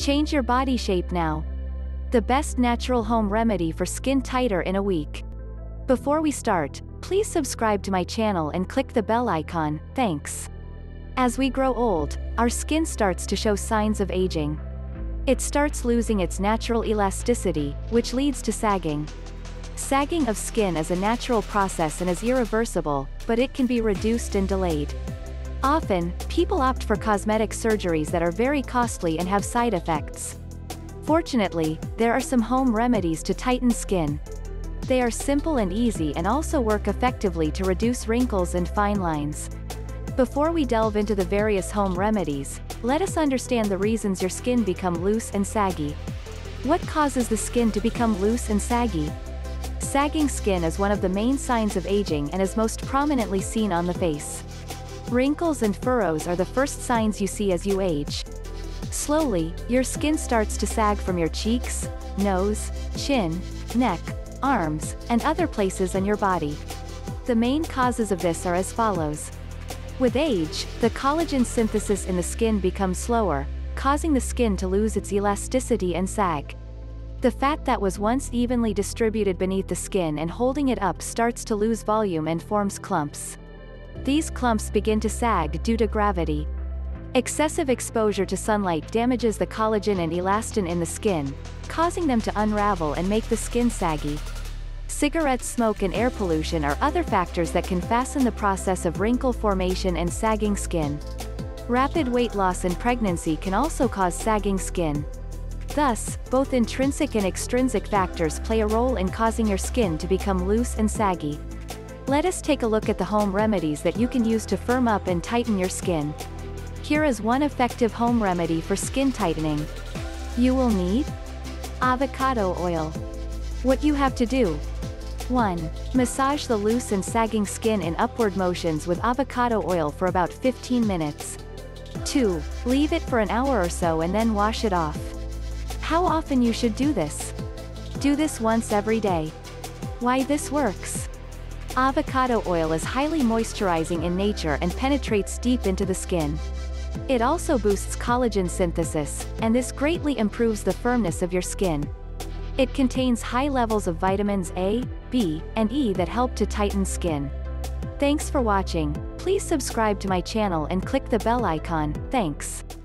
Change your body shape now. The best natural home remedy for skin tighter in a week. Before we start, please subscribe to my channel and click the bell icon, thanks. As we grow old, our skin starts to show signs of aging. It starts losing its natural elasticity, which leads to sagging. Sagging of skin is a natural process and is irreversible, but it can be reduced and delayed. Often, people opt for cosmetic surgeries that are very costly and have side effects. Fortunately, there are some home remedies to tighten skin. They are simple and easy and also work effectively to reduce wrinkles and fine lines. Before we delve into the various home remedies, let us understand the reasons your skin become loose and saggy. What causes the skin to become loose and saggy? Sagging skin is one of the main signs of aging and is most prominently seen on the face. Wrinkles and furrows are the first signs you see as you age. Slowly, your skin starts to sag from your cheeks, nose, chin, neck, arms, and other places on your body. The main causes of this are as follows. With age, the collagen synthesis in the skin becomes slower, causing the skin to lose its elasticity and sag. The fat that was once evenly distributed beneath the skin and holding it up starts to lose volume and forms clumps. These clumps begin to sag due to gravity. Excessive exposure to sunlight damages the collagen and elastin in the skin, causing them to unravel and make the skin saggy. Cigarette smoke and air pollution are other factors that can fasten the process of wrinkle formation and sagging skin. Rapid weight loss and pregnancy can also cause sagging skin. Thus, both intrinsic and extrinsic factors play a role in causing your skin to become loose and saggy. Let us take a look at the home remedies that you can use to firm up and tighten your skin. Here is one effective home remedy for skin tightening. You will need avocado oil. What you have to do: 1. Massage the loose and sagging skin in upward motions with avocado oil for about 15 minutes. 2. Leave it for an hour or so and then wash it off. How often you should do this? Do this once every day. Why this works? Avocado oil is highly moisturizing in nature and penetrates deep into the skin. It also boosts collagen synthesis, and this greatly improves the firmness of your skin. It contains high levels of vitamins A, B, and E that help to tighten skin. Thanks for watching. Please subscribe to my channel and click the bell icon, thanks.